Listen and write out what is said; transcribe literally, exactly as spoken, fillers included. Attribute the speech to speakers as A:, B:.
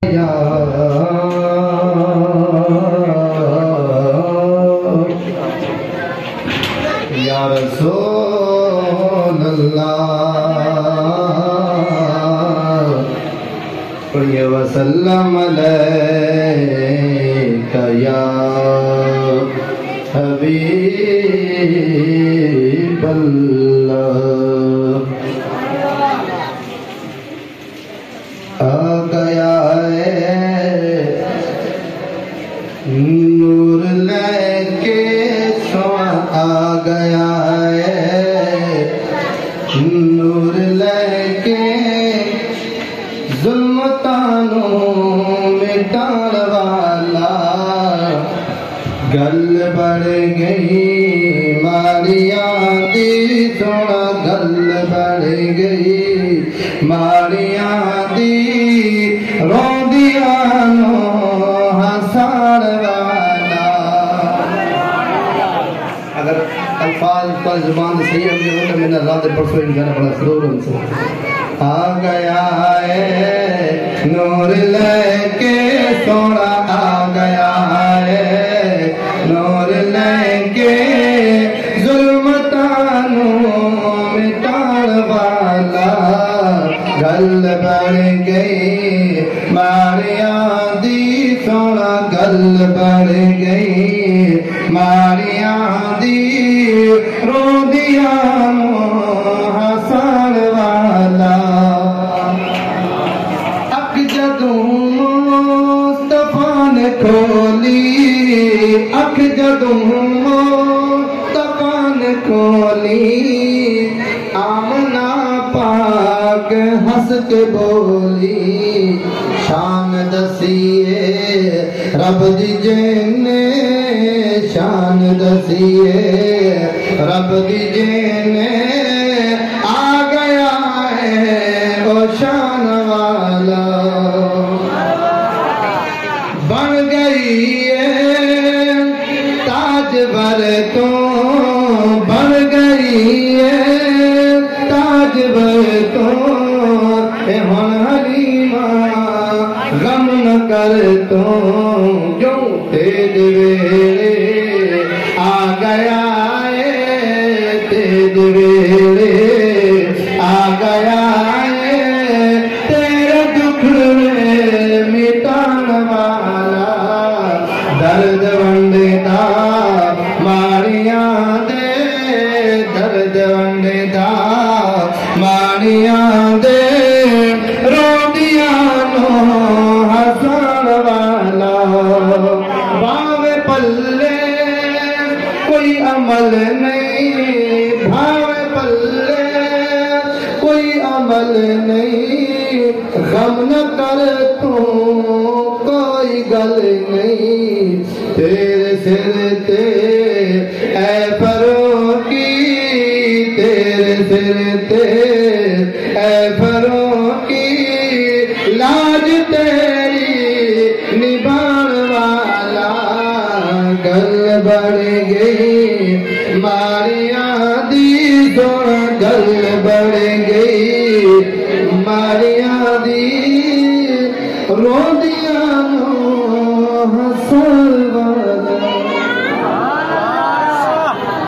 A: یا رسول اللہ پڑھیے وسلم علیکہ یا حبیب اللہ آ گیا نور لے کے سوا آ گیا نور لے کے ظلمتانوں مٹان والا گل بڑھ گئی ماریاں دی سونا گل بڑھ گئی ماریاں دی روندیانوں ہسان والا اگر الفاظ پر زبان صحیح ہم نے ہوتا میں نے رات پرسوں ان جانا بڑا سرور ان سے آ گیا ہے نور لے کے سونا آ گیا ہے نور لے کے ظلمتانوں مٹان والا گل بڑھ گئی ماریاں دی سونا گل بڑھ گئی ماریاں دی روندیانوں ہسان والا اک جدوں مصطفیٰ نے کھولی اک جدوں مصطفیٰ نے کھولی آمنہ پاک ہنس کے بولی شان دسیے رب دی جینے شان دسیے رب دی جینے آ گیا ہے وہ شان والا بن گئی ہے تاج بر تو بن گئی ہے تاج بر تو اے ہن حلیمہ غم نہ کر تو جو تیج ویلے آ گیا ہے تیج ویلے آ گیا ہے تیرے دکھ میں مٹان والا درد ونڈے دا ماریاں دے درد ونڈے دا ماریاں دے روندیانوں ہسان والا باوے پلے کوئی عمل نہیں بھاوے پلے کوئی عمل نہیں غم نہ کر تو کوئی گل نہیں تیرے سر تے اے فروخی تیرے سر تے اے فروخی لاج تیری نبھان والا گل بڑھ گئی ماریاں دی سونا گل بڑھ گئی ماریاں دی رو